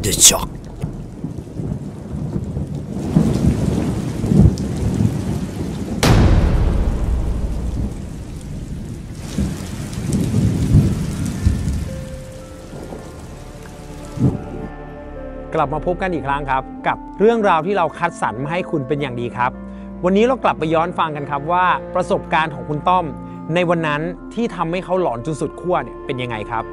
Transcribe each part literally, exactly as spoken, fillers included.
The Shock กลับมาพบกันอีกครั้งครับกับเรื่องราวที่เราคัดสรรมาให้คุณเป็นอย่างดีครับวันนี้เรากลับไปย้อนฟังกันครับว่าประสบการณ์ของคุณต้อมในวันนั้นที่ทำให้เขาหลอนจนสุดขั้วเนี่ยเป็นยังไงครับ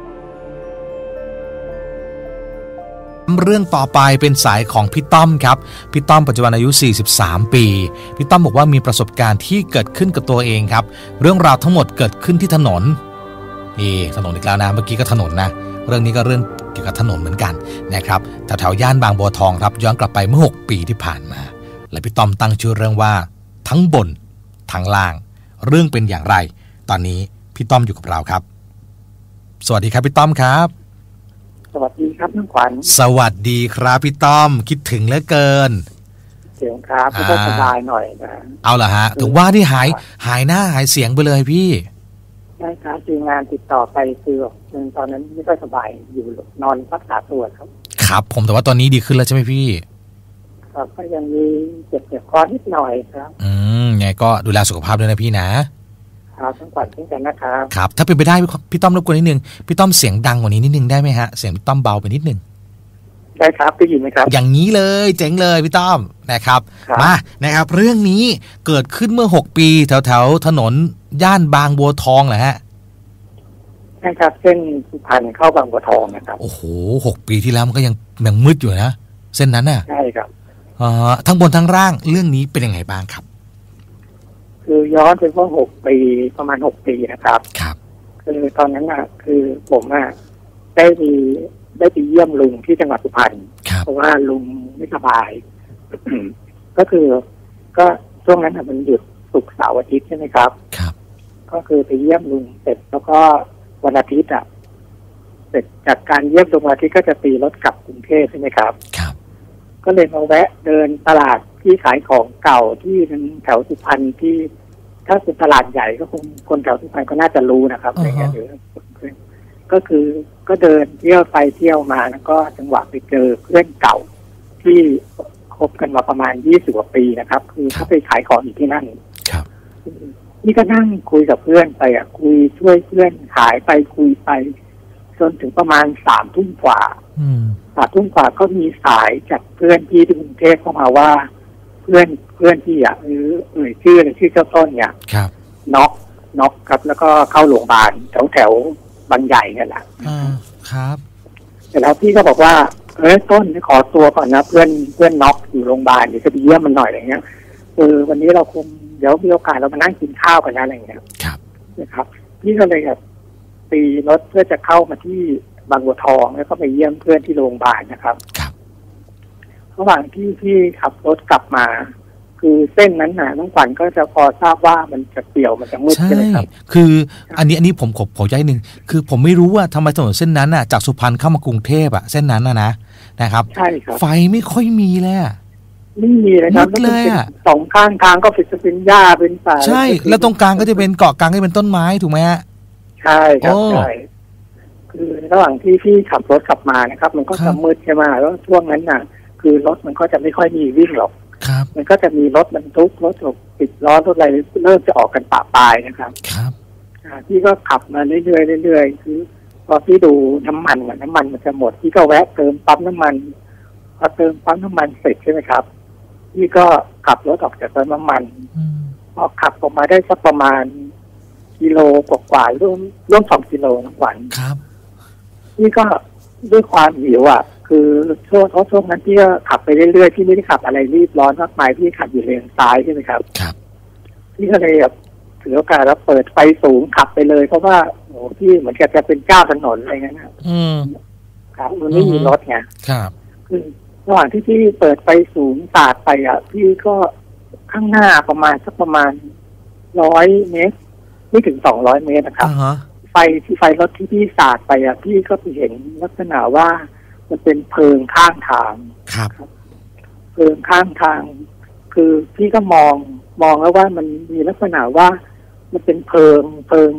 เรื่องต่อไปเป็นสายของพี่ต้อมครับพี่ต้อมปัจจุบันอายุสี่สิบสามปีพี่ต้อมบอกว่ามีประสบการณ์ที่เกิดขึ้นกับตัวเองครับเรื่องราวทั้งหมดเกิดขึ้นที่ถนนนี่ถนนอีกแล้วนะเมื่อกี้ก็ถนนนะเรื่องนี้ก็เรื่องเกี่ยวกับถนนเหมือนกันนะครับแถวๆย่านบางบัวทองครับย้อนกลับไปเมื่อหกปีที่ผ่านมาและพี่ต้อมตั้งชื่อเรื่องว่าทั้งบนทั้งล่างเรื่องเป็นอย่างไรตอนนี้พี่ต้อมอยู่กับเราครับสวัสดีครับพี่ต้อมครับสวัสดีครับน้องขวัญสวัสดีครับพี่ต้อมคิดถึงเหลือเกินเสียงครับพี่ก็สบายหน่อยนะเอาเหรอฮะถึงว่าที่หายหายหน้าหายเสียงไปเลยพี่ใช่ครับทีมงานติดต่อไปคือตอนนั้นไม่ค่อยสบายอยู่นอนรักษาตัวครับครับผมแต่ว่าตอนนี้ดีขึ้นแล้วใช่ไหมพี่ครับก็ยังมีเจ็บเจ็บคอนิดหน่อยครับอืมไงก็ดูแลสุขภาพด้วยนะพี่นะครับทั้งขวัญเช่นกันนะครับครับถ้าเป็นไปได้พี่ต้อมรบกวนนิดนึงพี่ต้อมเสียงดังกว่านี้นิดนึงได้ไหมฮะเสียงพี่ต้อมเบาไปนิดนึงได้ครับได้ยินไหมครับอย่างนี้เลยเจ๋งเลยพี่ต้อมนะครับมานะครับเรื่องนี้เกิดขึ้นเมื่อหกปีแถวแถวถนนย่านบางบัวทองเหรอฮะใช่ครับเส้นสุพรรณเข้าบางบัวทองนะครับโอ้โหหกปีที่แล้วมันก็ยังยังมืดอยู่นะเส้นนั้นน่ะใช่ครับอ่าทั้งบนทั้งล่างเรื่องนี้เป็นยังไงบ้างครับคือย้อนไปเมื่อหกปีประมาณหกปีนะครับครับคือตอนนั้นอ่ะคือผมอ่ะได้มีได้ไปเยี่ยมลุงที่จังหวัดสุพรรณเพราะว่าลุงไม่สบาย ก็คือก็ช่วงนั้นอ่ะมันหยุดศุกร์เสาร์อาทิตย์ใช่ไหมครับครับก็คือไปเยี่ยมลุงเสร็จแล้วก็วันอาทิตย์อ่ะเสร็จจากการเยี่ยมลุงวันอาทิตย์ก็จะตีรถกลับกรุงเทพใช่ไหมครับครับก็เลยมาแวะเดินตลาดที่ขายของเก่าที่แถวสุพรรณที่ถ้าเป็นตลาดใหญ่ก็คงคนแถวสุพรรณก็น่าจะรู้นะครับอะไรเงี้ยหรือก็คือก็เดินเที่ยวไปเที่ยวมาแล้วก็จังหวะไปเจอเพื่อนเก่าที่คบกันมาประมาณยี่สิบกว่าปีนะครับคือเขาไปขายของอยู่ที่นั่นครับนี่ก็นั่งคุยกับเพื่อนไปอ่ะคุยช่วยเพื่อนขายไปคุยไปจนถึงประมาณสามทุ่มกว่าสามทุ่มกว่าก็มีสายจากเพื่อนที่กรุงเทพเข้ามาว่าเพื่อนเพื่อนที่อ่ะหรือเอ่ยชื่อในชื่อเจ้าต้นเนี่ยน็อกน็อกครับแล้วก็เข้าโรงพยาบาลแถวแถวบางใหญ่เนี่ยแหละอ่าครับแต่แล้วพี่ก็บอกว่าเอ้ยต้นขอตัวก่อนนะเพื่อนเพื่อนน็อกอยู่โรงพยาบาลเดี๋ยวจะไปเยี่ยมมันหน่อยอะไรเงี้ยเออวันนี้เราคงเดี๋ยวมีโอกาสเรามานั่งกินข้าวกันนะอะไรเงี้ยครับนะครับพี่ก็เลยแบบตีรถเพื่อจะเข้ามาที่บางบัวทองแล้วก็ไปเยี่ยมเพื่อนที่โรงพยาบาลนะครับครับระหว่างที่พี่ขับรถกลับมาคือเส้นนั้นน่ะน้องขวัญก็จะพอทราบว่ามันจะเปี่ยวมันจะมืดใช่ไหมครับคืออันนี้อันนี้ผมขอขอใจหนึ่งคือผมไม่รู้ว่าทำไมถนนเส้นนั้นน่ะจากสุพรรณเข้ามากรุงเทพอะเส้นนั้นน่ะนะนะครับใช่ครับไฟไม่ค่อยมีเลยไม่มีเลยครับเลยอ่ะสองข้างทางก็เป็นเป็นหญ้าเป็นป่าใช่แล้วตรงกลางก็จะเป็นเกาะกลางที่เป็นต้นไม้ถูกไหมฮะใช่ครับใช่คือระหว่างที่พี่ขับรถขับมานะครับมันก็จะมืดใช่ไหมแล้วช่วงนั้นน่ะคือรถมันก็จะไม่ค่อยมีวิ่งหรอกมันก็จะมีรถบรรทุกรถติดล้อรถอะไรเริ่มจะออกกันปะปลายนะครับครับพี่ก็ขับมาเรื่อยๆเรื่อยๆคือพอพี่ดูน้ำมันน้ำมันมันจะหมดพี่ก็แวะเติมปั๊มน้ำมันพอเติมปั๊มน้ำมันเสร็จใช่ไหมครับพี่ก็ขับรถออกจากปั๊มน้ำมันพอขับออกมาได้สักประมาณกิโลกว่าๆร่วมร่วมสองกิโลนะขวัญครับพี่ก็ด้วยความหิวอ่ะคือช่วงช่วงนั้นพี่ก็ขับไปเรื่อยๆพี่ไม่ได้ขับอะไรรีบร้อนมากมายพี่ขับอยู่เลนซ้ายใช่ไหมครับครับพี่ก็เลยแบบถือโอกาสแล้วเปิดไฟสูงขับไปเลยเพราะว่าโอ้พี่เหมือนกับจะเป็นเจ้าถนนอะไรเงี้ยนะอืมครับมันไม่มีรถไงครับคือระหว่างที่พี่เปิดไฟสูงสาดไปอ่ะพี่ก็ข้างหน้าประมาณสักประมาณร้อยเมตรไม่ถึงสองร้อยเมตรนะครับไฟที่ไฟรถที่พี่สาดไปอ่ะพี่ก็ไปเห็นลักษณะว่ามันเป็นเพลิงข้างทางครับเพลิงข้างทางคือพี่ก็มองมองแล้วว่ามันมีลักษณะว่ามันเป็นเพลิงเพลิง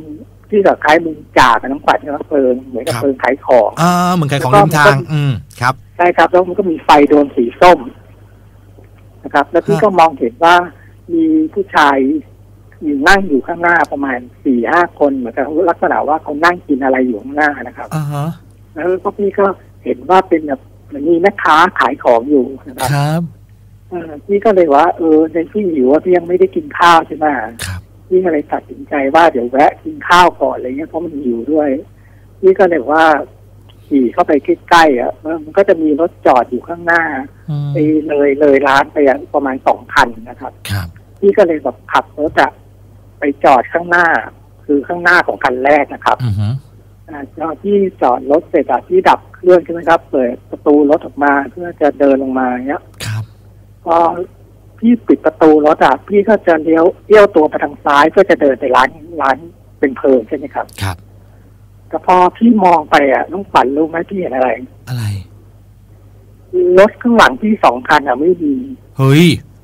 ที่แบบคล้ายมุงจากกับน้องขวัญนะครับเพลิงเหมือนกับเพลิงขายของอ่าเหมือนขายของริมทางอืมครับใช่ครับแล้วมันก็มีไฟโดนสีส้มนะครับแล้วพี่ก็มองเห็นว่ามีผู้ชายอยู่นั่งอยู่ข้างหน้าประมาณสี่ห้าคนเหมือนกับลักษณะว่าเขานั่งกินอะไรอยู่ข้างหน้านะครับอ่าฮะแล้วก็พี่ก็เห็นว่าเป็นแบบมีแม่ค้าขายของอยู่นะครับครับพี่ก็เลยว่าเออในที่หิวว่าพี่ยังไม่ได้กินข้าวใช่ไหมครับพี่ก็เลยตัดสินใจว่าเดี๋ยวแวะกินข้าวก่อนอะไรเงี้ยเพราะมันหิวด้วยพี่ก็เลยว่าขี่เข้าไปใกล้ๆอ่ะมันก็จะมีรถจอดอยู่ข้างหน้าไปเลยเลยร้านไปประมาณสองคันนะครับครับพี่ก็เลยแบบขับรถจะไปจอดข้างหน้าคือข้างหน้าของคันแรกนะครับอือฮึอ่าที่จอดรถเสร็จอ่ะที่ดับเครื่องใช่ไหมครับเปิดประตูรถออกมาเพื่อจะเดินลงมาเนี้ยครับพอพี่ปิดประตูรถอ่ะพี่ก็จะเลี้ยวเลี้ยวตัวไปทางซ้ายเพื่อจะเดินไปร้านร้านเป็นเพลิงใช่ไหมครับครับแต่พอพี่มองไปอ่ะน้องฝันรู้ไหมพี่เห็นอะไรอะไรรถข้างหลังพี่สองคันอ่ะไม่มีเฮ้ย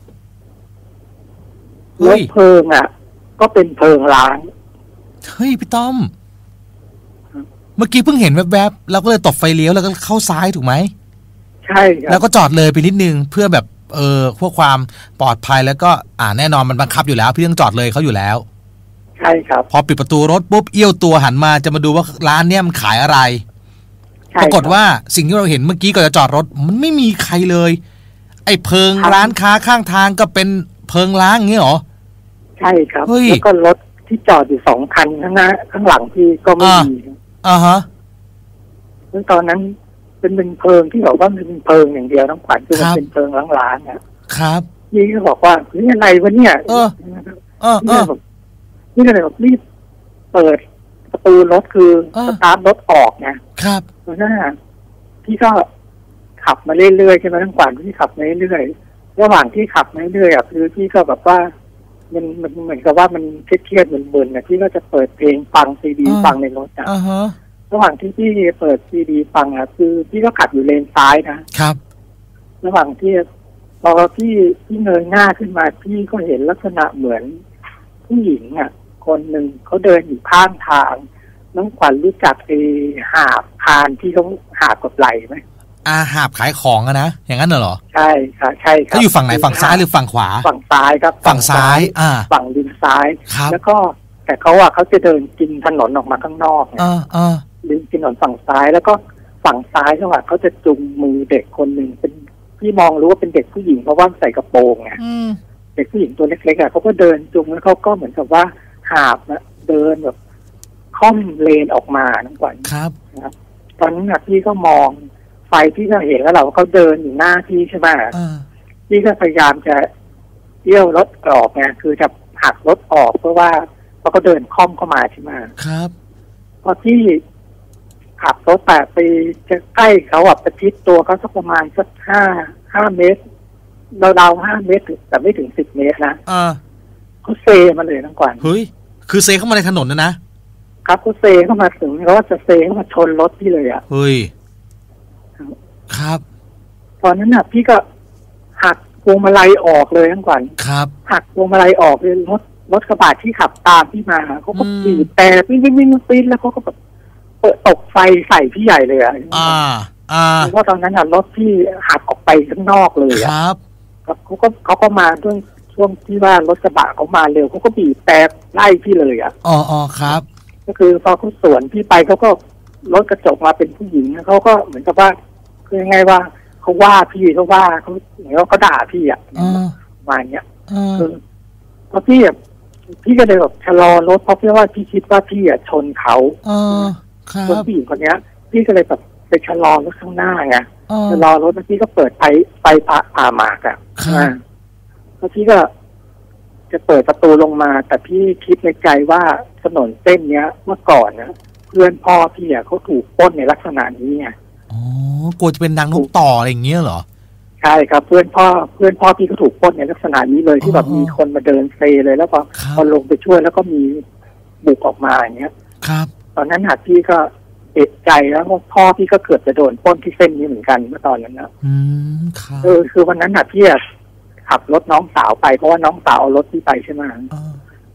รถเพลิงอ่ะก็เป็นเพลิงร้างเฮ้ยพี่ต้อมเมื่อกี้เพิ่งเห็นแวบๆแล้วก็เลยตบไฟเลี้ยวแล้วก็เข้าซ้ายถูกไหมใช่ครับแล้วก็จอดเลยไปนิดนึงเพื่อแบบเออเพื่อความปลอดภัยแล้วก็อ่าแน่นอนมันบังคับอยู่แล้วพี่ต้องจอดเลยเขาอยู่แล้วใช่ครับพอปิดประตูรถปุ๊บเอี้ยวตัวหันมาจะมาดูว่าร้านเนี้ยมันขายอะไรปรากฏว่าสิ่งที่เราเห็นเมื่อกี้ก่อนจะจอดรถมันไม่มีใครเลยไอ้เพิงร้านค้าข้างทางก็เป็นเพิงล้างอย่างเงี้ยหรอใช่ครับแล้วก็รถที่จอดอยู่สองคันข้างหน้าข้างหลังพี่ก็ไม่มีอ่าฮะแล้วตอนนั้นเป็นเป็นเพลิงที่บอกว่ามันเป็นเพลิงอย่างเดียวน้องขวัญคือมันเป็นเพลิงล้างๆอ่ะครับพี่ก็บอกว่านี่อะไรวะเนี่ยเออเออเออนี่ก็เลยบอกรีบเปิดประตูรถคือสตาร์ทรถออกนะครับแล้วน่าพี่ก็ขับมาเรื่อยๆใช่ไหมน้องขวัญพี่ขับมาเรื่อยๆระหว่างที่ขับมาเรื่อยๆอ่ะคือพี่ก็แบบว่ามันมันเหมือนกับว่ามันเครียดๆมึนๆนะพี่ก็จะเปิดเพลงฟังซีดีฟังในรถอ่ะระหว่างที่พี่เปิดซีดีฟังอ่ะคือพี่ก็ขับอยู่เลนซ้ายนะครับระหว่างที่พอพี่พี่เงยหน้าขึ้นมาพี่ก็เห็นลักษณะเหมือนผู้หญิงอ่ะคนหนึ่งเขาเดินอยู่ข้างทางน้องขวัญรู้จักไอ้หาบคานที่เขาหาบกับไหล่ไหมอาหาบขายของอะนะอย่างนั้นเหรอใช่ค่ะใช่ครับเขาอยู่ฝั่งไหนฝั่งซ้ายหรือฝั่งขวาฝั่งซ้ายครับฝั่งซ้ายอ่าฝั่งริมซ้ายแล้วก็แต่เขาอะเขาจะเดินกินถนนออกมาข้างนอกอ่าอ่าริมถนนฝั่งซ้ายแล้วก็ฝั่งซ้ายเขาอะเขาจะจุงมือเด็กคนหนึ่งเป็นพี่มองรู้ว่าเป็นเด็กผู้หญิงเพราะว่าใส่กระโปรงไงเด็กผู้หญิงตัวเล็กๆอะเขาก็เดินจุงแล้วเขาก็เหมือนกับว่าหาบนะเดินแบบค่อมเลนออกมาทั้งวันครับนะครับตอนนั้นพี่ก็มองไฟที่เราเห็นแล้วเราเขาเดินอยู่หน้าพี่ใช่ไหมพี่ก็พยายามจะเลี้ยวรถออกไงคือจะหักรถออกเพราะว่าเขาก็เดินค่อมเข้ามาใช่ไหมครับพอที่ขับรถแต่ไปจะใกล้เขาอ่ะประชิดตัวเขาสักประมาณสักห้าห้าเมตรเราๆห้าเมตรแต่ไม่ถึงสิบเมตรนะเขาเซมาเลยทั้งกวันเฮ้ยคือเซเข้ามาในถนนนะนะครับเขาเซเข้ามาถึงเขาว่าจะเซเข้ามาชนรถพี่เลยอ่ะเฮ้ยครับตอนนั้นน่ะพี่ก็หักพวงมาลัยออกเลยทั้งวันครับหักพวงมาลัยออกเลยรถรถกระบะที่ขับตามพี่มาเขาก็บีบแต่วิ่งวิ่งวิ่งปีนแล้วเขาก็แบบเปิดตกไฟใส่พี่ใหญ่เลยอ่ะอ่าอ่าเพราะว่าตอนนั้นน่ะรถพี่หักออกไปข้างนอกเลยอ่ะครับเขาก็เขาก็มาด้วยช่วงที่ว่ารถกระบะเขามาเร็วเขาก็บีบแต่ไล่พี่เลยอ่ะอ๋ออ๋อครับก็คือพอเขาสวนพี่ไปเขาก็รถกระจกมาเป็นผู้หญิงเขาก็เหมือนกับว่าคือยังไงว่าเขาว่าพี่เขาว่าเขาเหมือนเขาด่าพี่อ่ะประมาณเนี้ยคือพอพี่แบบพี่ก็เลยแบบชะลอรถเพราะพี่ว่าพี่คิดว่าพี่อ่ะชนเขาครับผู้หญิงคนเนี้ยพี่ก็เลยแบบไปชะลอรถข้างหน้าไงชะลอรถแล้วพี่ก็เปิดไฟไฟผ่าหมากอ่ะแล้วพี่ก็จะเปิดประตูลงมาแต่พี่คิดในใจว่าถนนเส้นเนี้ยเมื่อก่อนนะเพื่อนพ่อพี่อ่ะเขาถูกปล้นในลักษณะนี้ไงอ๋อกลัวจะเป็นนางนกต่ออะไรอย่างเงี้ยเหรอใช่ครับเพื่อนพ่อเพื่อนพ่อพี่ก็ถูกปล้นในลักษณะนี้เลยที่แบบมีคนมาเดินเซเลยแล้วพอพอลงไปช่วยแล้วก็มีบุกออกมาอย่างเงี้ยครับตอนนั้นหากพี่ก็เอะใจแล้วพ่อพี่ก็เกือบจะโดนปล้นที่เส้นนี้เหมือนกันเมื่อตอนนั้นนะอืมครับเออคือวันนั้นหากพี่ขับรถน้องสาวไปเพราะว่าน้องสาวเอารถพี่ไปใช่ไหม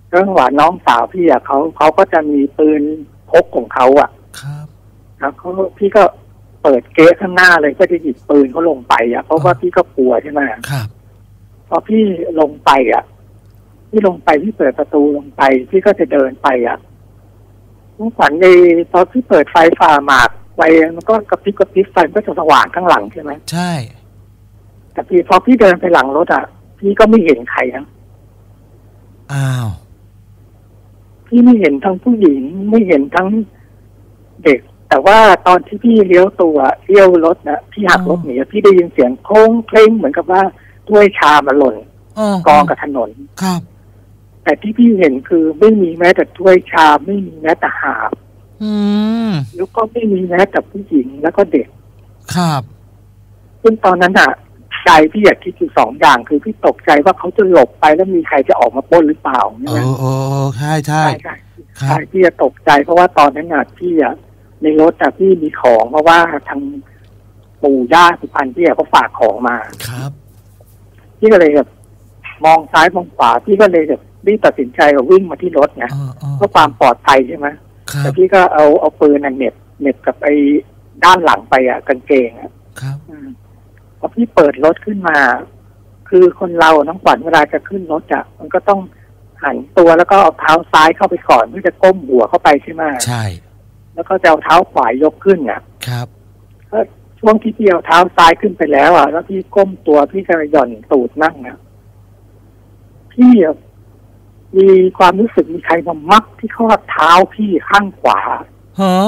เรื่องว่าน้องสาวพี่อ่ะเขาเขาก็จะมีปืนพกของเขาอ่ะครับแล้วเขาพี่ก็เปิดเก๊ะข้างหน้าเลยก็จะหยิบปืนเขาลงไปอ่ะเพราะว่าพี่ก็กลัวใช่ไหมครับพอพี่ลงไปอ่ะพี่ลงไปพี่เปิดประตูลงไปพี่ก็จะเดินไปอ่ะทุกฝันในตอนที่เปิดไฟฝ่าหมากไฟมันก็กระพริบกระพริบไฟก็จะสว่างข้างหลังใช่ไหมใช่แต่พี่พอพี่เดินไปหลังรถอ่ะพี่ก็ไม่เห็นใครนะอ้าวพี่ไม่เห็นทั้งผู้หญิงไม่เห็นทั้งเด็กแต่ว่าตอนที่พี่เลี้ยวตัวเลี้ยวรถนะพี่หักรถหนีพี่ได้ยินเสียงโค้งเคล้งเหมือนกับว่าถ้วยชามันหล่นกองกับถนนครับแต่ที่พี่เห็นคือไม่มีแม้แต่ถ้วยชาไม่มีแม้แต่หาบแล้วก็ไม่มีแม้แต่ผู้หญิงแล้วก็เด็กครับซึ่งตอนนั้นอ่ะใจพี่อยากคิดอยู่สองอย่างคือพี่ตกใจว่าเขาจะหลบไปแล้วมีใครจะออกมาปล้นหรือเปล่าใช่ไหมโอ้ใช่ใช่ใช่ใช่พี่จะตกใจเพราะว่าตอนนั้นอ่ะพี่อ่ะในรถแต่พี่มีของเพราะว่าทางปู่ย่าสุพรรณพี่เขาฝากของมาครับพี่ก็เลยแบบมองซ้ายมองขวาพี่ก็เลยแบบรีบตัดสินใจว่าวิ่งมาที่รถไงเพื่อความปลอดภัยใช่ไหมแต่พี่ก็เอาเอาปืนเน็บเน็บกับไอ้ด้านหลังไปอ่ะกางเกงอ่ะครับพอพี่เปิดรถขึ้นมาคือคนเราน้องขวัญเวลาจะขึ้นรถอ่ะมันก็ต้องหันตัวแล้วก็เอาเท้าซ้ายเข้าไปก่อนเพื่อจะก้มหัวเข้าไปใช่ไหมใช่แล้วก็จะเอาเท้าขวายกขึ้นอ่ะครับก็ช่วงที่พี่เอาเท้าซ้ายขึ้นไปแล้วอ่ะแล้วพี่ก้มตัวพี่ก็หย่อนตูดนั่งอ่ะพี่มีความรู้สึกมีใครมามัดที่ข้อเท้าพี่ข้างขวาฮะ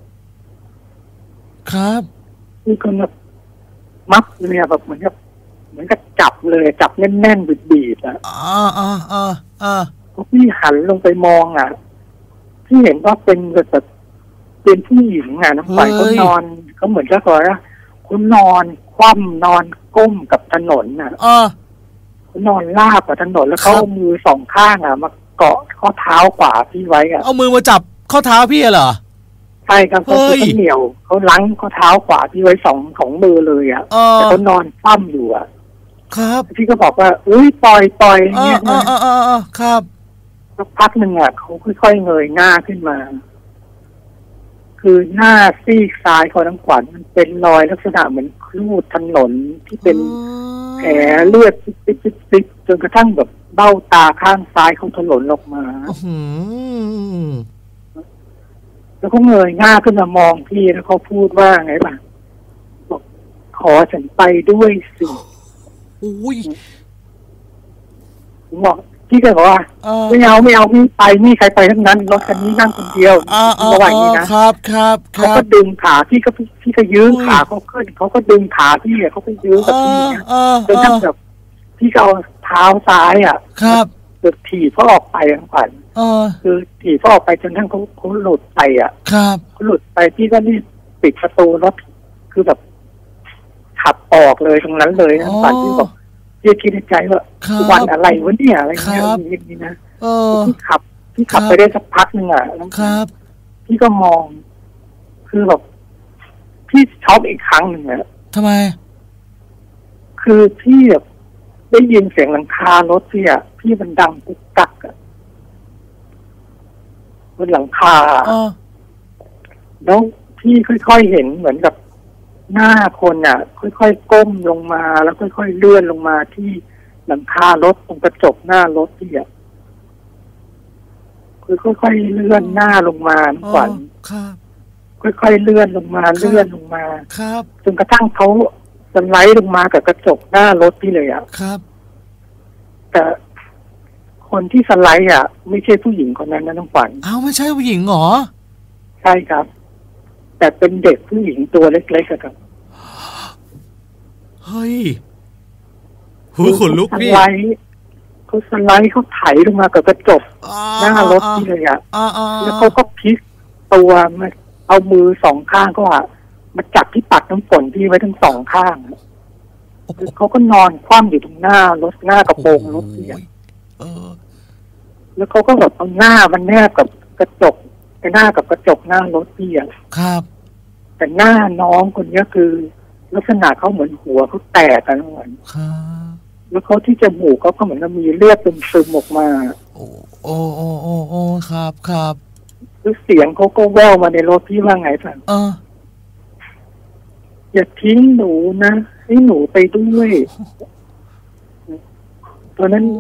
ครับพี่ก็แบบมัดเลยแบบเหมือนกับเหมือนกับจับเลยจับแน่นๆบีบๆอ่ะอ่าอ่าอ่าอ่าพอพี่หันลงไปมองอ่ะพี่เห็นว่าเป็นแบบเป็นผู้หญิงอ่ะน้ำใสเขานอนเขาเหมือนกับว่าเขานอนคว่ำนอนก้มกับถนนอ่ะเขานอนราบกับถนนแล้วเขาเอามือสองข้างอ่ะมาเกาะข้อเท้าขวาพี่ไว้อ่ะเอามือมาจับข้อเท้าพี่เหรอใช่ครับเขาเหนียวเขาลังข้อเท้าขวาพี่ไว้สองของมือเลยอ่ะแต่เขานอนคว่ำอยู่อ่ะครับพี่ก็บอกว่าอุ้ยปล่อยปล่อยเนี่ยนะครับสักพักหนึ่งอ่ะเขาค่อยๆเงยหน้าขึ้นมาคือหน้าซีกซ้ายของน้ำขวัญมันเป็นรอยลักษณะเหมือนครูดถนนที่เป็นแผลเลือดซิบๆๆจนกระทั่งแบบเบ้าตาข้างซ้ายเขาถลนออกมาแล้วเขาเงยหน้าขึ้นมามองพี่แล้วเขาพูดว่าไงบ้างบอกขอฉันไปด้วยสิอุ้ยบอกพี่ก็บอกว่าไม่เอาไม่เอาไม่ไปไม่ใครไปทั้งนั้นรถคันนี้นั่งคนเดียวระหว่างนี้นะครับครับเขาก็ดึงขาพี่ก็พี่ก็ยื้อขาเขาขึ้นเขาก็ดึงขาพี่เขาก็ยื้อกับพี่จนทั้งแบบพี่ก็เอาเท้าซ้ายอ่ะครับเดือดถีบเขาออกไปทั้งขวัญคือถีบเขาออกไปจนทั้งเขาเขาหลุดไปอ่ะครับเขาหลุดไปพี่ก็รีบปิดประตูรถคือแบบขับออกเลยตรงนั้นเลยทั้งขวัญพี่บอกพี่คิดในใจว่าวันอะไรวะเนี่ยอะไรเงี้ยอย่างนี้นะพี่ขับพี่ขับไปได้สักพักหนึ่งอ่ะแล้วพี่ก็มองคือแบบพี่ช็อกอีกครั้งหนึ่งอ่ะทำไมคือพี่แบบได้ยินเสียงหลังคารถพี่อ่ะพี่มันดังกุกกักอ่ะบนหลังคาแล้วพี่ค่อยๆเห็นเหมือนกับหน้าคนอ่ะค่อยๆก้มลงมาแล้วค่อยๆเลื่อนลงมาที่หลังคารถตรงกระจกหน้ารถที่อ่ะคือค่อยๆเลื่อนหน้าลงมาขวัญค่อยๆเลื่อนลงมาเลื่อนลงมาครับจนกระทั่งเขาสไลด์ลงมากับกระจกหน้ารถพี่เลยอ่ะครับแต่คนที่สไลด์อ่ะไม่ใช่ผู้หญิงคนนั้นนะน้องขวัญอ้าวไม่ใช่ผู้หญิงเหรอใช่ครับแต่เป็นเด็กผู้หญิงตัวเล็กๆครับเฮ้ยหูขนลุกพี่เขาสไลด์เขาไถลงมากับกระจกหน้ารถที่เลยอ่ะแล้วเขาก็พลิกตัวมาเอามือสองข้างก็อ่ะมาจับที่ปัดน้ำฝนที่ไว้ทั้งสองข้างคือเขาก็นอนคว่ำอยู่ตรงหน้ารถหน้ากระโปรงรถที่อ่ะแล้วเขาก็แบบเอาหน้ามันแนบกับกระจกไปหน้ากับกระจกหน้ารถที่อ่ะครับแต่หน้าน้องคนนี้คือลักษณะเขาเหมือนหัวเขาแตกกันเหมือนแล้วเขาที่จมูกเขาก็เหมือนกับมีเลือดซึมๆออกมาโอ้โอ้โอ้โอ้ครับครับคือเสียงเขาก็แว่วมาในรถพี่ว่าไงฟังเอออย่าทิ้งหนูนะให้หนูไปด้วยตอนนั้น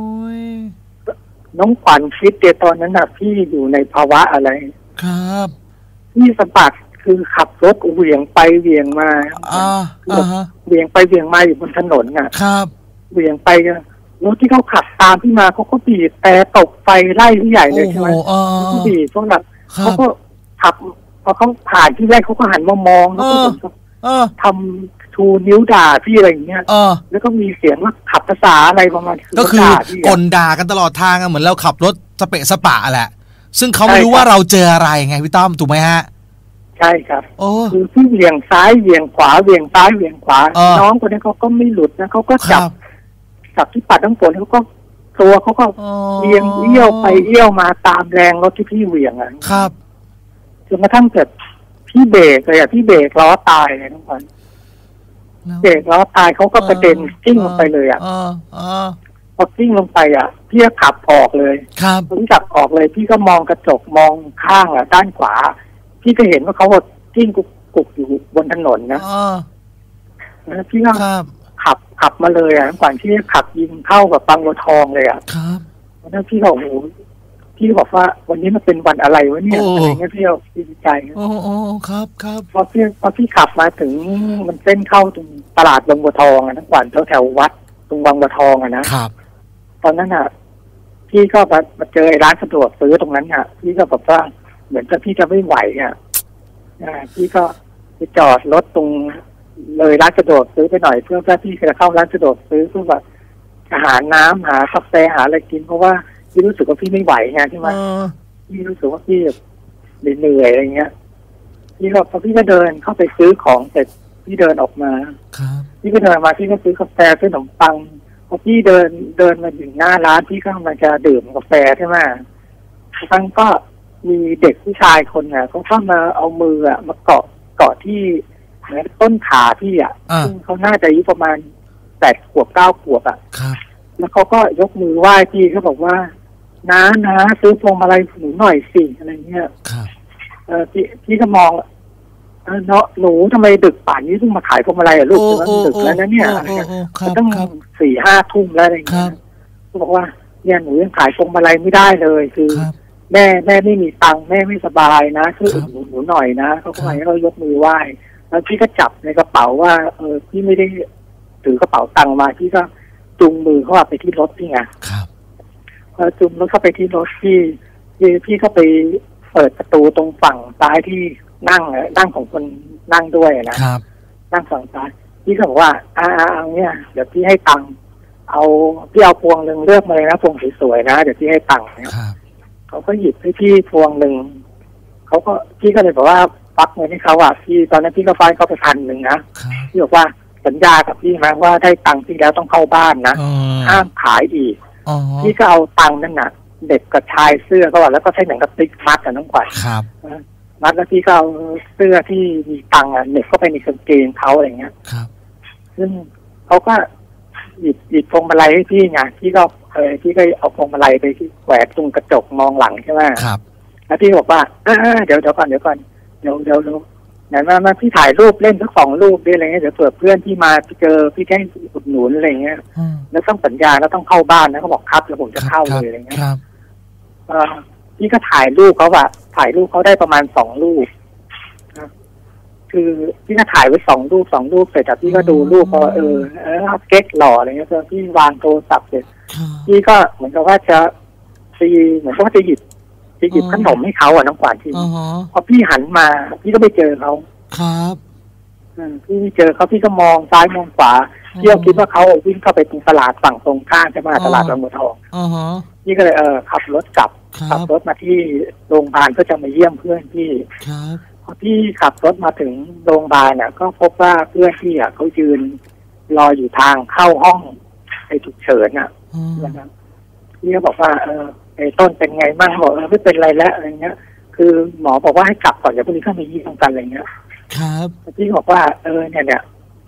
น้องขวัญคิดเดี๋ยวตอนนั้นน่ะพี่อยู่ในภาวะอะไรครับพี่สะบัดคือขับรถเหวี่ยงไปเหวี่ยงมาอ่าอ่าฮะเหวี่ยงไปเหวี่ยงมาอยู่บนถนนน่ะครับเหวี่ยงไปรถที่เขาขับตามพี่มาเขาก็บีบแต่ตกไฟไล่พี่ใหญ่เลยใช่ไหมเขาบีบพวกนั้นเขาก็ขับพอเขาผ่านที่แรกเขาก็หันมามองแล้วก็ทำชูนิ้วด่าพี่อะไรอย่างเงี้ยแล้วก็มีเสียงว่าขับภาษาอะไรประมาณก็คือกลด่ากันตลอดทางเหมือนเราขับรถสเปะสปะแหละซึ่งเขาไม่รู้ว่าเราเจออะไรไงพี่ต้อมถูกไหมฮะใช่ครับคือพี่เหวี่ยงซ้ายเหวี่ยงขวาเหวี่ยงซ้ายเหวี่ยงขวาน้องคนนี้เขาก็ไม่หลุดนะเขาก็จับจับที่ปัดทั้งฝนเขาก็ตัวเขาก็เอียงเอี้ยวไปเอี้ยวมาตามแรงรถที่พี่เหวี่ยงอ่ะครับจนกระทั่งเกิดพี่เบรกเลยอ่ะพี่เบรกล้อตายเลยทุกคนเบรกล้อตายเขาก็กระเด็นกิ้งลงไปเลยอ่ะพอกิ้งลงไปอ่ะพี่ก็ขับออกเลยครับพี่ขับออกเลยพี่ก็มองกระจกมองข้างอ่ะด้านขวาพี่ก็เห็นว่าเขากิ้งกุกกุกอยู่บนถนนนะแล้วพี่ก็ขับขับมาเลยอ่ะก่อนที่จะขับยิงเข้ากับบางบัวทองเลยอ่ะครับแล้วพี่บอกโอ้พี่บอกว่าวันนี้มันเป็นวันอะไรวะเนี่ยอะไรเงี้ยพี่เอาดีใจโอ้โอ้ครับครับพอพี่พอพี่ขับมาถึงมันเส้นเข้าตรงตลาดบางบัวทองอ่ะทั้งวันแถวแถววัดตรงบางบัวทองอ่ะนะครับตอนนั้นอ่ะพี่ก็มามาเจอร้านสะดวกซื้อตรงนั้นอ่ะพี่ก็แบบว่าเหมือนกับพี่จะไม่ไหวอ่ะพี่ก็ไปจอดรถตรงเลยร้านสะดวกซื้อไปหน่อยเพื่อเพื่อพี่จะเข้าร้านสะดวกซื้อเพื่อแบบหาน้ำหากาแฟหาอะไรกินเพราะว่าพี่รู้สึกว่าพี่ไม่ไหวไงใช่ไหมพี่รู้สึกว่าพี่เหนื่อยอะไรเงี้ยพี่ก็พอพี่ก็เดินเข้าไปซื้อของเสร็จพี่เดินออกมาพี่ก็เดินมาพี่ก็ซื้อกาแฟซื้อขนมปังพอพี่เดินเดินมาถึงหน้าร้านพี่ก็มาจะดื่มกาแฟใช่ไหมทั้งก็มีเด็กผู้ชายคนเนี่ยเขาเข้ามาเอามืออ่ะมาเกาะเกาะที่ต้นขาพี่อ่ะซึ่งเขาน่าจะอายุประมาณแปดขวบเก้าขวบอ่ะแล้วเขาก็ยกมือไหว้พี่เขาบอกว่าน้าน้าซื้อพวงมาลัยหนูหน่อยสิอะไรเงี้ยเออพี่พี่ก็มองเนาะหนูทำไมดึกป่านนี้เพิ่งมาขายพวงมาลัยอ่ะลูกมันดึกแล้วนะเนี่ยตั้งสี่ห้าทุ่มแล้วอะไรเงี้ยเขาบอกว่าเนี่ยหนูยังขายพวงมาลัยไม่ได้เลยคือแม่แม่ไม่มีตังค์แม่ไม่สบายนะช่วยอุดหนุนหนูหน่อยนะเขาก็ให้เรายกมือไหว้แล้วพี่ก็จับในกระเป๋าว่าเออพี่ไม่ได้ถือกระเป๋าตังค์มาพี่ก็จูงมือเขาไปที่รถพี่ไงครับพอจูงรถเข้าไปที่รถพี่พี่พี่ก็ไปเปิดประตูตรงฝั่งซ้ายที่นั่งนั่งของคนนั่งด้วยนะครับนั่งฝั่งซ้ายพี่ก็บอกว่าอ่าเอาเนี่ยเดี๋ยวพี่ให้ตังค์เอาพี่เอาพวงหนึ่งเลือกมาเลยนะพวงสวยๆนะเดี๋ยวพี่ให้ตังค์เขาก็หยิบให้พี่พวงหนึ่งเขาก็พี่ก็เลยบอกว่าปักเงินให้เขาอ่ะพี่ตอนนั้นพี่ก็ไฟเขาไปพันหนึ่งนะพี่บอกว่าสัญญากับพี่นะว่าได้ตังค์พี่แล้วต้องเข้าบ้านนะห้ามขายอีกพี่ก็เอาตังค์นั่นน่ะเด็กกับชายเสื้อก็ว่าแล้วก็ใช้หนังกระติกมัดกับน้องขวัญมัดแล้วพี่ก็เอาเสื้อที่มีตังค์อ่ะเด็กเข้าไปในกางเกงเขาอะไรเงี้ยซึ่งเขาก็หยิบหยิบพวงมาลัยให้พี่ไงพี่ก็เออพี่ก็เอาพวงมาลัยไปที่แหวนตรงกระจกมองหลังใช่ไหมครับแล้วพี่บอกว่าเออเดี๋ยวเดี๋ยวก่อนเดี๋ยวก่อนเดี๋ยวเดี๋ยวไหนมามาพี่ถ่ายรูปเล่นสักสองรูปด้วยอะไรเงี้ยเดี๋ยวเผื่อเพื่อนที่มาเจอพี่แค่อุดหนุนอะไรเงี้ยแล้วต้องสัญญาแล้วต้องเข้าบ้านนะเขาบอกครับแล้วผมจะเข้าเลยอะไรเงี้ยเออพี่ก็ถ่ายรูปเขาว่าถ่ายรูปเขาได้ประมาณสองรูปคือพี่ก็ถ่ายไว้สองรูปสองรูปเสร็จแต่พี่ก็ดูรูปพอเออเออเก๊กหล่ออะไรเงี้ยพี่วางโทรศัพท์เสร็จพี่ก็เหมือนกับว่าจะตีเหมือนกับว่าจะหยิบจะหยิบขนมให้เขาอ่ะน้องขวัญที่พอพี่หันมาพี่ก็ไปเจอเขาครับพี่เจอเขาพี่ก็มองซ้ายมองขวาพี่ก็คิดว่าเขาวิ่งเข้าไปตรงตลาดฝั่งตรงข้ามใช่ไหมตลาดบางบัวทองพี่ก็เลยเออขับรถกลับขับรถมาที่โรงพยาบาลเพื่อจะมาเยี่ยมเพื่อนพี่พอพี่ขับรถมาถึงโรงพยาบาลน่ะก็พบว่าเพื่อนพี่อ่ะเขายืนรออยู่ทางเข้าห้องไอ้ฉุกเฉินอ่ะนะครับพี่ก็บอกว่าเออไอ้ต้นเป็นไงบ้างบอกเออไม่เป็นไรแล้วอะไรเงี้ยคือหมอบอกว่าให้กลับก่อนเดี๋ยวพรุ่งนี้เข้ามาเยี่ยมกันอะไรเงี้ยครับพี่บอกว่าเออเนี่ยเนี่ย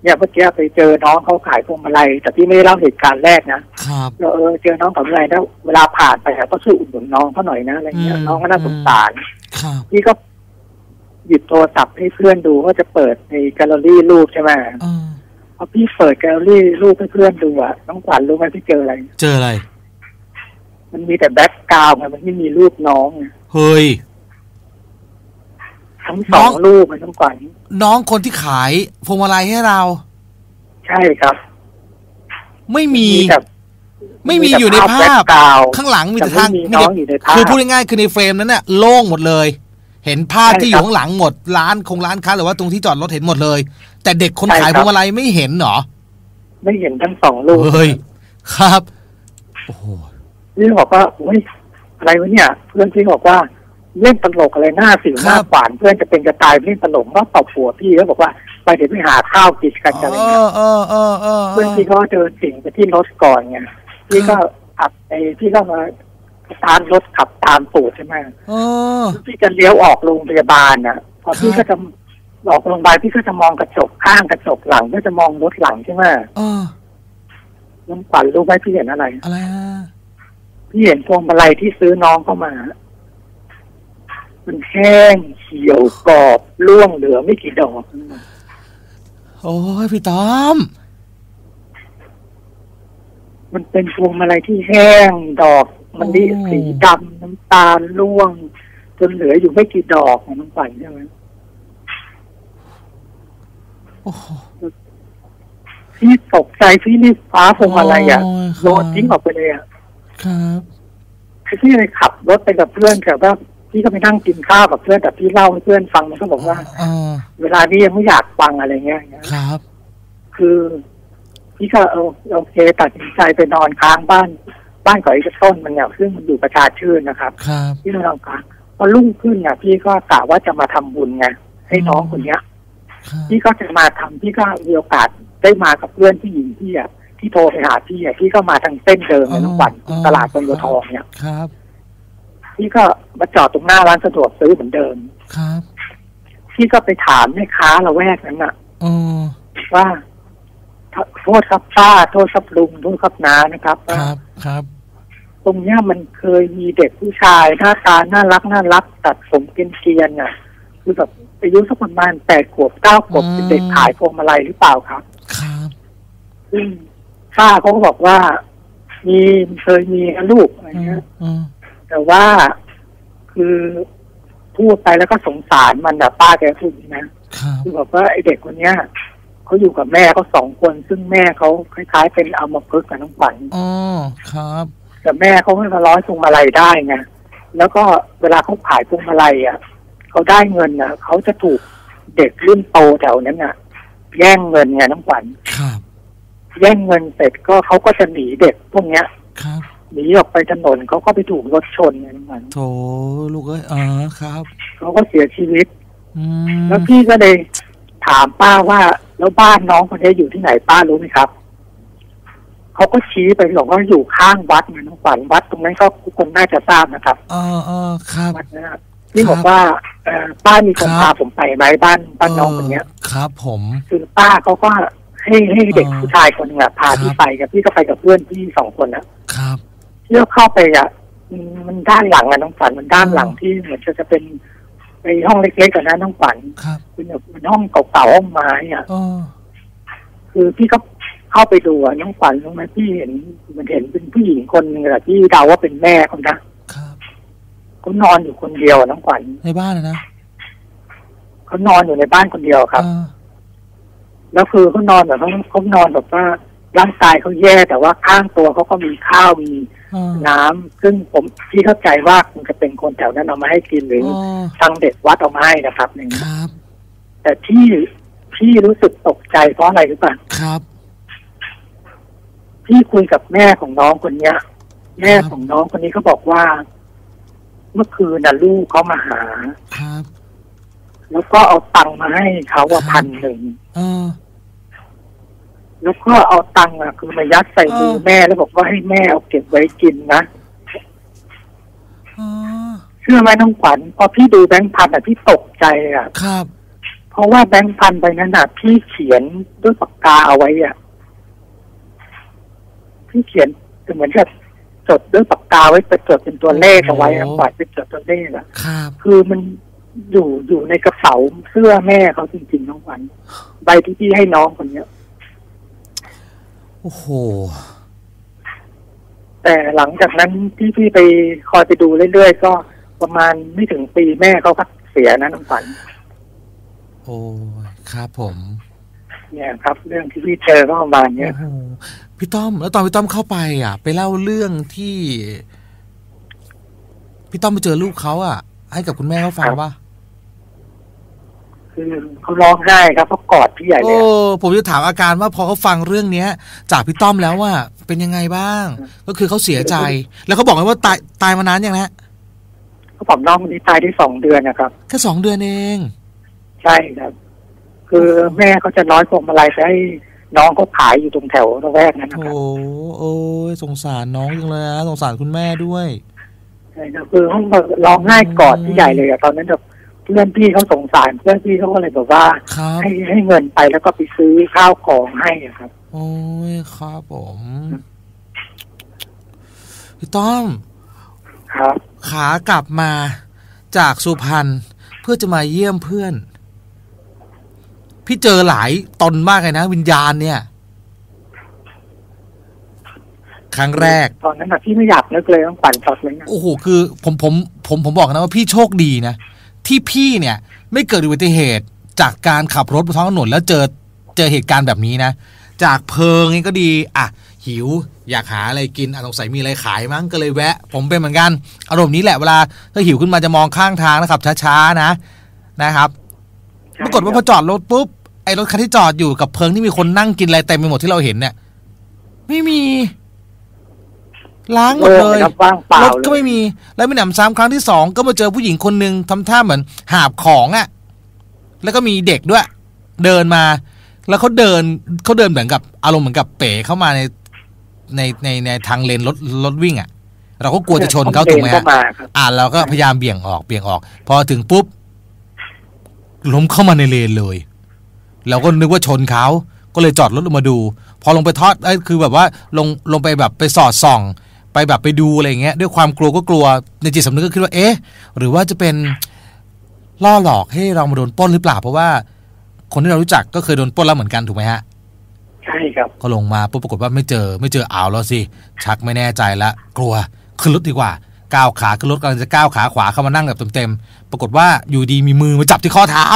เนี่ยเมื่อกี้ไปเจอน้องเขาขายพวงมาลัยแต่พี่ไม่ได้เล่าเหตุการณ์แรกนะครับเออเจอน้องขายพวงมาลัยแล้วเวลาผ่านไปก็ช่วยอุดหนุนน้องเขาหน่อยนะอะไรเงี้ยน้องก็น่าสงสารพี่ก็หยิบโทรศัพท์ให้เพื่อนดูว่าจะเปิดในแกลเลอรี่รูปใช่ไหมพอพี่เปิดแกลเลอรี่รูปให้เพื่อนดูอ่ะน้องขวัญรู้ไหมพี่เจออะไรเจออะไรมันมีแต่แบ็คกราวด์มันไม่มีรูปน้องเฮ้ยทั้งสองรูปมันน้องขวัญน้องคนที่ขายพวงมาลัยให้เราใช่ครับไม่มีไม่มีอยู่ในภาพข้างหลังมีแต่ทางคือพูดง่ายๆคือในเฟรมนั้นน่ะโล่งหมดเลยเห็นภาพที่อยู่ข้างหลังหมดร้านคงร้านค้าหรือว่าตรงที่จอดรถเห็นหมดเลยแต่เด็กคนขายพวงมาลัยไม่เห็นหรอไม่เห็นทั้งสองรูปเฮ้ยครับโอ้โหพี่บอกว่าโอ้ยอะไรวะเนี่ยเพื่อนพี่บอกว่าเล่นตลกอะไรหน้าสิวหน้าหวานเพื่อนจะเป็นจะตายเล่นตลกก็ตบหัวพี่แล้วบอกว่าไปเดี๋ยวไปหาข้าวกินกันอะไรเงี้ยเพื่อนพี่ก็เดินสิ่งไปที่รถก่อนไงพี่ก็ขับไอ้พี่ก็มาตามรถขับตามตูดใช่ไหมพี่จะเลี้ยวออกโรงพยาบาลน่ะพอพี่ก็จะออกโรงพยาบาลพี่ก็จะมองกระจกข้างกระจกหลังก็จะมองรถหลังใช่ไหมน้ำขวัญรู้ไหมพี่เห็นอะไรอะไรฮะพี่เห็นพวงมาลัยที่ซื้อน้องเข้ามามันแห้งเขียวกรอบร่วงเหลือไม่กี่ดอกโอ้ยพี่ต้อมมันเป็นพวงมาลัยที่แห้งดอกมันนี่สีดำน้ำตาลร่วงจนเหลืออยู่ไม่กี่ดอกของน้ำปั่นใช่ไหมโอ้โหพี่ตกใจพี่นี่ฟ้าพวงมาลัยอ่ะโยนทิ้งออกไปเลยอ่ะครับพี่เลยขับรถไปกับเพื่อนแต่ว่าพี่ก็ไปนั่งกินข้าวกับเพื่อนแต่พี่เล่าให้เพื่อนฟังมันก็บอกว่าเวลานี้ยังไม่อยากฟังอะไรเงี้ยครับคือพี่ก็เออโอเคตัดสินใจไปนอนค้างบ้านบ้านของไอ้ต้นมันเนี่ยซึ่งมันอยู่ประชาชื่นนะครับพี่นอนค้างพอรุ่งขึ้นเนี่ยพี่ก็กะว่าจะมาทำบุญไงให้น้องคนเนี้ยพี่ก็จะมาทำพี่ก็มีโอกาสได้มากับเพื่อนผู้หญิงพี่อ่ะที่โทรไปหาพี่อ่ะพี่ก็มาทางเส้นเดิมในน้องขวัญตลาดบางบัวทองเนี่ยครับพี่ก็มาจอดตรงหน้าร้านสะดวกซื้อเหมือนเดิมครับพี่ก็ไปถามแม่ค้าละแวกนั้นน่ะว่าโทษครับป้าโทษครับลุงโทษครับน้านะครับครับครับตรงเนี้ยมันเคยมีเด็กผู้ชายหน้าตาน่ารักน่ารักตัดผมเกรียนๆน่ะคือแบบอายุสักประมาณแปดขวบเก้าขวบเป็นเด็กขายพวงมาลัยหรือเปล่าครับครับซึ่งป้าเขาก็บอกว่ามีเคยมีลูกอะไรเงี้ยแต่ว่าคือพูดไปแล้วก็สงสารมันแต่ป้าแกพูดนะคือบอกว่าไอเด็กคนเนี้ยเขาอยู่กับแม่เขาสองคนซึ่งแม่เขาคล้ายๆเป็นอัมพฤกษ์กับน้องขวัญอ๋อครับแต่แม่เขาไม่มาร้อยพวงมาลัยได้ไงแล้วก็เวลาเขาขายพวงมาลัยอ่ะเขาได้เงินอ่ะเขาจะถูกเด็กรุ่นโตแถวนั้นอ่ะแย่งเงินไงน้องขวัญครับแย่งเงินเสร็จก็เขาก็จะหนีเด็กพวกเนี้ยครับหนีออกไปถนนเขาก็ไปถูกรถชนไงน้องขวัญโถลูกเอ้ยอ๋อครับเขาก็เสียชีวิตอืมแล้วพี่ก็เลยถามป้าว่าแล้วบ้านน้องคนนี้อยู่ที่ไหนป้ารู้ไหมครับเขาก็ชี้ไปบอกว่าอยู่ข้างวัดเหมือนน้องขวัญวัดตรงนั้นก็ทุกคนน่าจะทราบนะครับอ๋ออ๋อครับวัดนะครับที่บอกว่าเอ่อป้ามีคนพาผมไปไหมบ้านบ้านน้องคนเนี้ยครับผมคือป้าเขาก็ให้ให้เด็กผู้ชายคนนึงพาพี่ไปกับพี่ก็ไปกับเพื่อนพี่สองคนนะครับที่เราเข้าไปอ่ะมันด้านหลังอะน้องขวัญมันด้านหลังที่เหมือนจะจะเป็นในห้องเล็กๆกันนะน้องขวัญเป็นแบบเป็นห้องเก่าๆห้องไม้อ่ะคือพี่ก็เข้าไปดูอ่ะน้องขวัญรู้ไหมพี่เห็นมันเห็นเป็นผู้หญิงคนนึงแหละที่เดาว่าเป็นแม่เขานะเขานอนอยู่คนเดียวน้องขวัญในบ้านนะเขานอนอยู่ในบ้านคนเดียวครับแล้วคือเขานอนแบบเขาเขานอนแบบว่าร่างกายเขาแย่แต่ว่าข้างตัวเขาก็มีข้าวมีน้ำซึ่งผมพี่เข้าใจว่ามันจะเป็นคนแถวนั้นเอามาให้กินหรือทางเด็กวัดเอามาให้นะครับหนึ่งแต่ที่พี่รู้สึกตกใจเพราะอะไรหรือเปล่าครับพี่คุยกับแม่ของน้องคนเนี้ยแม่ของน้องคนนี้เขาบอกว่าเมื่อคืนน่ะลูกเขามาหาครับแล้วก็เอาตังค์มาให้เขาว่าพันหนึ่งแล้วก็เอาตังค์อ่ะคือมายัดใส่มือแม่แล้วบอกว่าให้แม่เอาเก็บไว้กินนะเชื่อไหมน้องขวัญพอพี่ดูแบงค์พันอ่ะพี่ตกใจอ่ะครับเพราะว่าแบงค์พันใบนั้นน่ะพี่เขียนด้วยปากกาเอาไว้อ่ะพี่เขียนเหมือนกับจดด้วยปากกาไว้ไปจดเป็นตัวเลขเอาไว้อะกว่าจะจดตัวเลขอ่ะคือมันอยู่อยู่ในกระเป๋าเสื้อแม่เขาจริงๆน้องขวัญใบที่พี่ให้น้องคนเนี้ยโอ้โหแต่หลังจากนั้นที่พี่ไปคอยไปดูเรื่อยๆก็ประมาณไม่ถึงปีแม่เขาก็เสียนะน้องขวัญโอ้ครับผมเนี่ยครับเรื่องที่พี่เจอก็ประมาณนี้พี่ต้อมแล้วตอนพี่ต้อมเข้าไปอ่ะไปเล่าเรื่องที่พี่ต้อมไปเจอลูกเขาอ่ะให้กับคุณแม่เขาฟังป่ะคือเขาร้องไห้ครับเขากอดพี่ใหญ่เลยโอ้ผมจะถามอาการว่าพอเขาฟังเรื่องเนี้ยจากพี่ต้อมแล้วว่าเป็นยังไงบ้างก็คือเขาเสียใจแล้วเขาบอกว่าตายตายมานานยังนะเขาบอกน้องคนนี้ตายได้สองเดือนนะครับแค่สองเดือนเองใช่ครับคือแม่เขาจะน้อยพวงมาลัยให้น้องเขาขายอยู่ตรงแถวระแวกนั้นนะครับโอ้โอ้สงสารน้องจังเลยนะสงสารคุณแม่ด้วยใช่ครับคือเขาร้องไห้กอดพี่ใหญ่เลยอะตอนนั้นแบบเพื่อนพี่เขาสงสารเพื่อนพี่เขาก็เลยบอกว่าให้ให้เงินไปแล้วก็ไปซื้อข้าวของให้ครับโอ้ยครับผมพี่ต้อมครับขากลับมาจากสุพรรณเพื่อจะมาเยี่ยมเพื่อนพี่เจอหลายตนมากเลยนะวิญญาณเนี่ยครั้งแรกตอนนั้นพี่ไม่อยากนึกเลยต้องปั่นช็อตเลยนะโอ้โหคือผมผมผมผมบอกนะว่าพี่โชคดีนะที่พี่เนี่ยไม่เกิดอุบัติเหตุจากการขับรถบนท้องถนนแล้วเจอเจอเหตุการณ์แบบนี้นะจากเพลิงนี่ก็ดีอ่ะหิวอยากหาอะไรกินอ่ะสงสัยมีอะไรขายมั้งก็เลยแวะผมเป็นเหมือนกันอารมณ์นี้แหละเวลาถ้าหิวขึ้นมาจะมองข้างทางนะครับช้าๆนะนะครับปรากฏว่าพอจอดรถปุ๊บไอ้รถคันที่จอดอยู่กับเพลิงที่มีคนนั่งกินอะไรเต็มไปหมดที่เราเห็นเนี่ยไม่มีล้างหมดเลยรถก็ไม่มีแล้วมีหนำซ้ำครั้งที่สองก็มาเจอผู้หญิงคนนึงทำท่าเหมือนหาบของอ่ะแล้วก็มีเด็กด้วยเดินมาแล้วเขาเดินเขาเดินเหมือนกับอารมณ์เหมือนกับเป๋เข้ามาในในในในทางเลนรถรถวิ่งอ่ะเราก็กลัวจะชนเขาถูกไหมฮะอ่าเราก็พยายามเบี่ยงออกเบี่ยงออกพอถึงปุ๊บล้มเข้ามาในเลนเลยเราก็นึกว่าชนเขาก็เลยจอดรถลงมาดูพอลงไปทอดไอ้คือแบบว่าลงลงไปแบบไปสอดส่องไปแบบไปดูอะไรเงี้ยด้วยความกลัวก็กลัวในจิตสำนึกก็คิดว่าเอ๊ะหรือว่าจะเป็นล่อหลอกให้เรามาโดนปล้นหรือเปล่าเพราะว่าคนที่เรารู้จักก็เคยโดนปล้นแล้วเหมือนกันถูกไหมฮะใช่ครับก็ลงมาปุ๊บปรากฏว่าไม่เจอไม่เจออ่าวแล้วสิชักไม่แน่ใจละกลัวขึ้นรถดีกว่าก้าวขาขึ้นรถกำลังจะก้าวขาขวาเข้ามานั่งแบบเต็มๆปรากฏว่าอยู่ดีมีมือมาจับที่ข้อเท้า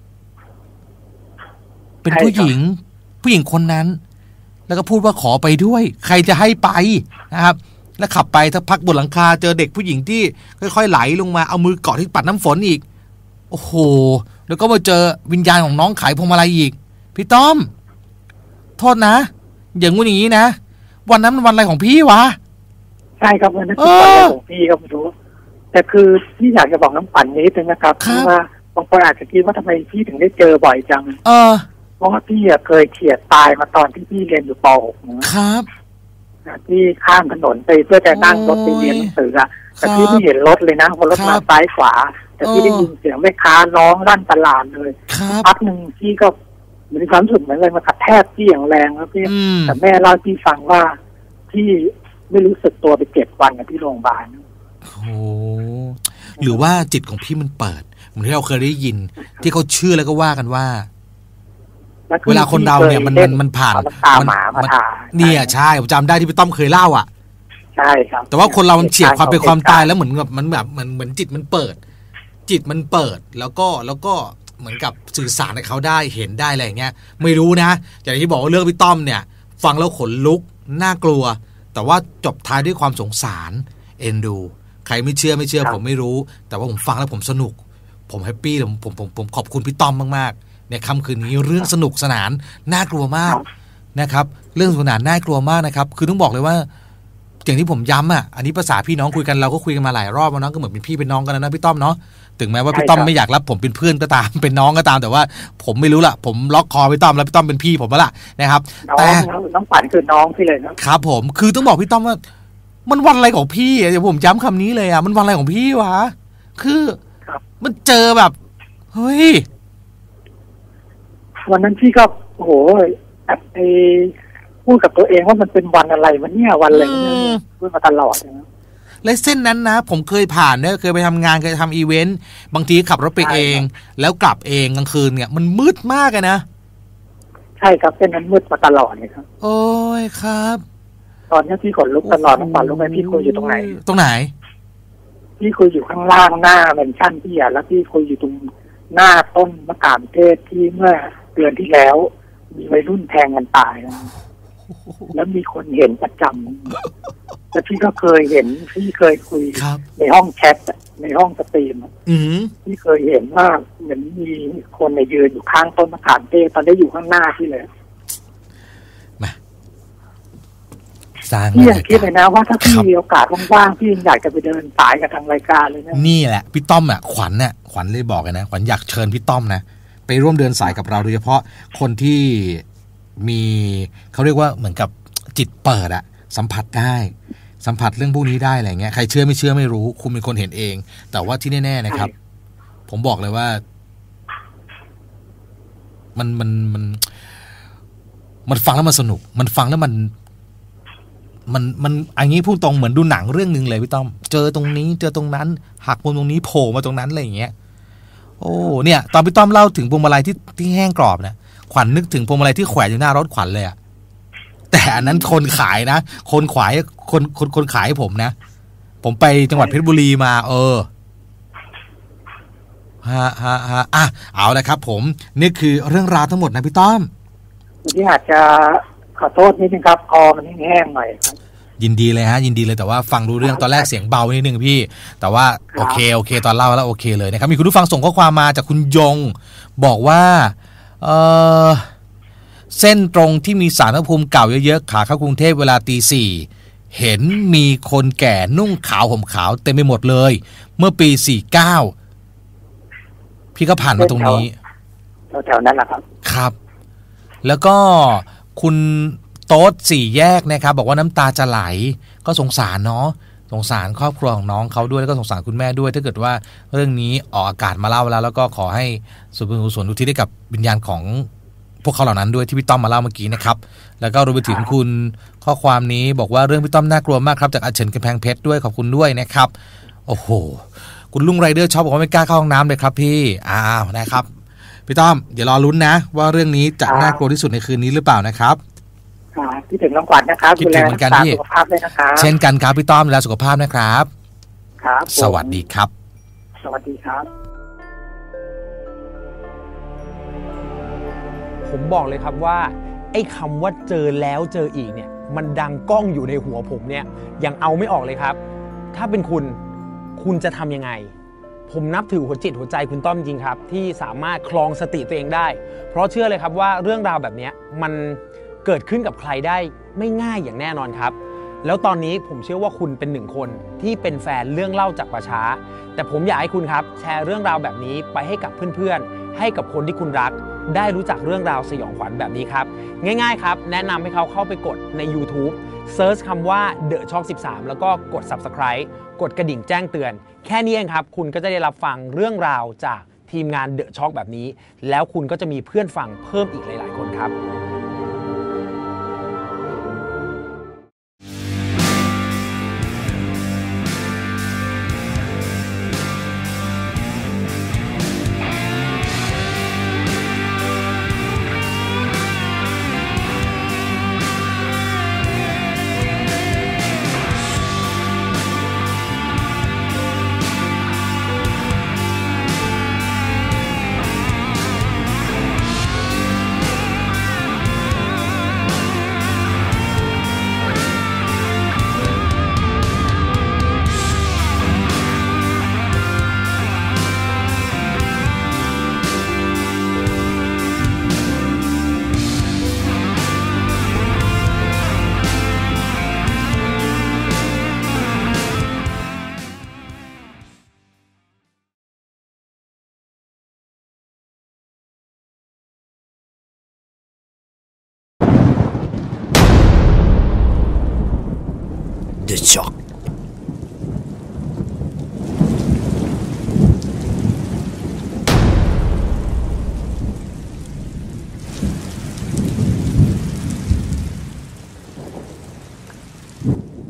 เป็นผู้หญิงผู้หญิงคนนั้นแล้วก็พูดว่าขอไปด้วยใครจะให้ไปนะครับแล้วขับไปถ้าพักบนหลังคาเจอเด็กผู้หญิงที่ค่อยๆไหลลงมาเอามือเกาะที่ปัดน้ำฝนอีกโอ้โหแล้วก็มาเจอวิญญาณของน้องขายพวงมาลัยอีกพี่ต้อมโทษนะอย่างงู้นอย่างนี้นะวันนั้นวันอะไรของพี่วะใช่ครับวันนั้นเป็นวันอะไรของพี่ครับไม่รู้แต่คือพี่อยากจะบอกน้ำปั่นนิดนึงนะครับเพราะว่าบางคนอาจจะคิดว่าทำไมพี่ถึงได้เจอบ่อยจังเออเพราะว่าพี่เคยเฉียดตายมาตอนที่พี่เรียนอยู่ป หกนะครับที่ข้ามถนนไปเพื่อจะนั่งรถไปเรียนหนังสืออะแต่พี่ไม่เห็นรถเลยนะพอรถมาซ้ายขวาแต่พี่ได้ยินเสียงแม่ค้าร้องลั่นตลาดเลยพักหนึ่งพี่ก็มีความรู้สึกเหมือนอะไรมากระแทกพี่อย่างแรงแล้วพี่แต่แม่เล่าพี่ฟังว่าพี่ไม่รู้สึกตัวไปเจ็ดวันที่โรงพยาบาลโอ้หรือว่าจิตของพี่มันเปิดเหมือนที่เราเคยได้ยินที่เขาเชื่อแล้วก็ว่ากันว่าเวลาคนเราเนี่ยมันมันมันผ่านมันเนี่ยใช่ผมจำได้ที่พี่ต้อมเคยเล่าอ่ะใช่ครับแต่ว่าคนเรามันเฉียดความเป็นความตายแล้วเหมือนแบบมันแบบเหมือนเหมือนจิตมันเปิดจิตมันเปิดแล้วก็แล้วก็เหมือนกับสื่อสารให้เขาได้เห็นได้อะไรอย่างเงี้ยไม่รู้นะอย่างที่บอกว่าเรื่องพี่ต้อมเนี่ยฟังแล้วขนลุกน่ากลัวแต่ว่าจบท้ายด้วยความสงสารเอ็นดูใครไม่เชื่อไม่เชื่อผมไม่รู้แต่ว่าผมฟังแล้วผมสนุกผมแฮปปี้ผมผมผมผมขอบคุณพี่ต้อมมากๆในค่ำคืนนี้เรื่องสนุกสนานน่ากลัวมากนะครับเรื่องสนุกสนานน่ากลัวมากนะครับคือต้องบอกเลยว่าอย่างที่ผมย้ำอ่ะอันนี้ภาษาพี่น้องคุยกันเราก็คุยกันมาหลายรอบแล้วน้องก็เหมือนเป็นพี่เป็นน้องกันนะพี่ต้อมเนาะถึงแม้ว่าพี่ต้อมไม่อยากรับผมเป็นเพื่อนก็ตามเป็นน้องก็ตามแต่ว่าผมไม่รู้ล่ะผมล็อกคอพี่ต้อมแล้วพี่ต้อมเป็นพี่ผมแล้วล่ะนะครับแต่น้องฝันคือน้องพี่เลยนะครับผมคือต้องบอกพี่ต้อมว่ามันวันอะไรของพี่อ่ะเดี๋ยวผมย้ำคำนี้เลยอ่ะมันวันอะไรของพี่วะคือมันเจอแบบเฮ้ยวันนั้นพี่ก็โอ้โหแบบไปพูดกับตัวเองว่ามันเป็นวันอะไรวันเนี้ยวันอะไรเนี่ยพูดมาตลอดนะและเส้นนั้นนะผมเคยผ่านเนี่ยเคยไปทำงานเคยทำอีเวนต์บางทีขับรถไปเองแล้วกลับเองกลางคืนเนี่ยมันมืดมากเลยนะใช่ครับเส้นนั้นมืดมาตลอดเลยครับโอ้ยครับตอนนี้พี่ขนลุกตลอดต้องขนลุกไปพี่คุยอยู่ตรงไหนตรงไหนพี่คุยอยู่ข้างล่างหน้าแมนชั่นพี่อ่ะแล้วพี่คุยอยู่ตรงหน้าต้นมะขามเทศที่เมื่อเดือนที่แล้วมีวัยรุ่นแทงกันตายนะแล้วมีคนเห็นประจำแล้วพี่ก็เคยเห็นพี่เคยคุยในห้องแชทในห้องสตรีมพี่เคยเห็นว่าเหมือนมีคนในยืนอยู่ข้างต้นมะขามเทศตอนได้อยู่ข้างหน้าพี่เลยพี่ยังคิดเลยนะว่าถ้าพี่มีโอกาสว่างๆพี่อยากจะไปเดินสายกับทางรายการเลยนะนี่แหละพี่ต้อมอ่ะขวัญเนี่ยขวัญเลยบอกเลยนะขวัญอยากเชิญพี่ต้อมนะไปร่วมเดินสายกับเราโดยเฉพาะคนที่มีเขาเรียกว่าเหมือนกับจิตเปิดอะสัมผัสได้สัมผัสเรื่องพวกนี้ได้อะไรเงี้ยใครเชื่อไม่เชื่อไม่รู้คุณเป็นคนเห็นเองแต่ว่าที่แน่ๆนะครับผมบอกเลยว่ามันมันมันมันฟังแล้วมันสนุกมันฟังแล้วมันมันมันอันนี้พูดตรงเหมือนดูหนังเรื่องนึงเลยพี่ต้อมเจอตรงนี้เจอตรงนั้นหักมุมตรงนี้โผล่มาตรงนั้นอะไรอย่างเงี้ยโอ้เนี่ยตอนพี่ต้อมเล่าถึงพวงมาลัยที่ที่แห้งกรอบเนี่ยขวัญนึกถึงพวงมาลัยที่แขวนอยู่หน้ารถขวัญเลยอะแต่อันนั้นคนขายนะคนขายคนคนคนขายให้ผมนะผมไปจังหวัดเพชรบุรีมาเออฮะฮะฮะอ่ะเอาละครับผมนี่คือเรื่องราวทั้งหมดนะพี่ต้อมที่อาจจะขอโทษนิดนึงครับคอมันแห้งๆหน่อยครับยินดีเลยฮะยินดีเลยแต่ว่าฟังรู้เรื่องตอนแรกเสียงเบานิดนึงพี่แต่ว่าโอเคโอเคตอนเล่าแล้วโอเคเลยนะครับมีคุณผู้ฟังส่งข้อความมาจากคุณยงบอกว่าเออเส้นตรงที่มีศาลพระภูมิเก่าเยอะๆขาเข้ากรุงเทพเวลาตีสี่เห็นมีคนแก่นุ่งขาวห่มขาวเต็มไปหมดเลยเมื่อปีสี่สิบเก้าพี่ก็ผ่านมาตรงนี้แถวๆนั้นแหละครับครับแล้วก็คุณโต๊ดสี่แยกนะครับบอกว่าน้ำตาจะไหลก็สงสารเนาะสงสารครอบครัวของน้องเขาด้วยแล้วก็สงสารคุณแม่ด้วยถ้าเกิดว่าเรื่องนี้ออกอากาศมาเล่าแล้วแล้วก็ขอให้ส่วนบุญกุศลอุทิศให้กับวิญญาณของพวกเขาเหล่านั้นด้วยที่พี่ต้อมมาเล่าเมื่อกี้นะครับแล้วก็รวมไปถึงคุณข้อความนี้บอกว่าเรื่องพี่ต้อมน่ากลัวมากครับจากอาเฉินกำแพงเพชรด้วยขอบคุณด้วยนะครับโอ้โหคุณลุงไรเดอร์ชอบบอกว่าไม่กล้าเข้าห้องน้ำเลยครับพี่อ้าวนะครับพี่ต้อมเดี๋ยวรอลุ้นนะว่าเรื่องนี้จะน่ากลัวที่สุดในคืนนี้หรือเปล่านะครับคิดถึงน้องขวัญนะครับคิดถึงเหมือนกันพี่สุขภาพเลยนะครับเช่นกันครับพี่ต้อมดูแลสุขภาพนะครับครับสวัสดีครับสวัสดีครับผมบอกเลยครับว่าไอ้คำว่าเจอแล้วเจออีกเนี่ยมันดังก้องอยู่ในหัวผมเนี่ยยังเอาไม่ออกเลยครับถ้าเป็นคุณคุณจะทำยังไงผมนับถือหัวจิตหัวใจคุณต้อมจริงครับที่สามารถคลองสติตัวเองได้เพราะเชื่อเลยครับว่าเรื่องราวแบบนี้มันเกิดขึ้นกับใครได้ไม่ง่ายอย่างแน่นอนครับแล้วตอนนี้ผมเชื่อว่าคุณเป็นหนึ่งคนที่เป็นแฟนเรื่องเล่าจากป่าช้าแต่ผมอยากให้คุณครับแชร์เรื่องราวแบบนี้ไปให้กับเพื่อนๆให้กับคนที่คุณรักได้รู้จักเรื่องราวสยองขวัญแบบนี้ครับง่ายๆครับแนะนำให้เขาเข้าไปกดใน YouTube เซิร์ชคำว่า The Shock สิบสามแล้วก็กด Subscribe กดกระดิ่งแจ้งเตือนแค่นี้เองครับคุณก็จะได้รับฟังเรื่องราวจากทีมงาน The Shock แบบนี้แล้วคุณก็จะมีเพื่อนฟังเพิ่มอีกหลายๆคนครับ The Shock